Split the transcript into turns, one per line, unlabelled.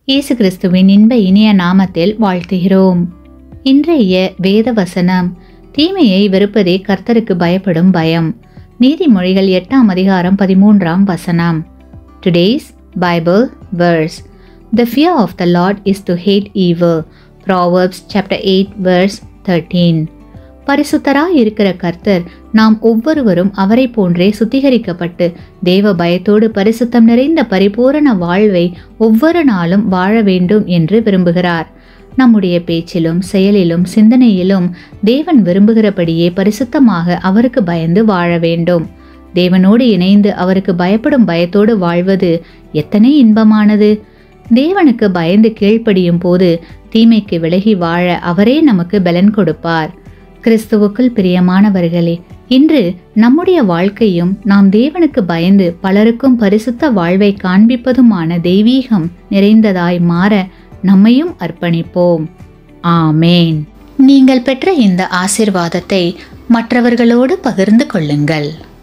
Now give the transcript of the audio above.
இயேசு கிறிஸ்துவின் இன்ப இனிய நாமத்தில் வாழ்த்துகிறோம். இன்றைய வேத வசனம், தீமையை வெறுப்பதே கர்த்தருக்கு பயப்படும் பயம். நீதிமொழிகள் 8ஆம் அதிகாரம் 13ஆம் வசனம். Today's Bible verse. The fear of the Lord is to hate evil. Proverbs chapter 8 verse 13. பரிசுத்தராய் இருக்கிற கர்த்தர் நாம் ஒவ்வொருவரும் அவரை போன்றே சுத்திகரிக்கப்பட்டு தேவ பயத்தோடு பரிசுத்தம் நிறைந்த பரிபூரண வாழ்வை ஒவ்வொரு நாளும் வாழ வேண்டும் என்று விரும்புகிறார். நம்முடைய பேச்சிலும் செயலிலும் சிந்தனையிலும் தேவன் விரும்புகிறபடியே பரிசுத்தமாக அவருக்கு பயந்து வாழ வேண்டும். தேவனோடு இணைந்து அவருக்கு பயப்படும் பயத்தோடு வாழ்வது எத்தனை இன்பமானது! தேவனுக்கு பயந்து கீழ்ப்படியும் போது தீமைக்கு விலகி வாழ அவரே நமக்கு பலன் கொடுப்பார். கிறிஸ்துவுக்குள் பிரியமானவர்களே, இன்று நம்முடைய வாழ்க்கையும் நாம் தேவனுக்கு பயந்து பலருக்கும் பரிசுத்த வாழ்வை காண்பிப்பதுமான தெய்வீகம் நிறைந்ததாய் மாற நம்மையும் அர்ப்பணிப்போம். ஆமேன். நீங்கள் பெற்ற இந்த ஆசீர்வாதத்தை மற்றவர்களோடு பகிர்ந்து கொள்ளுங்கள்.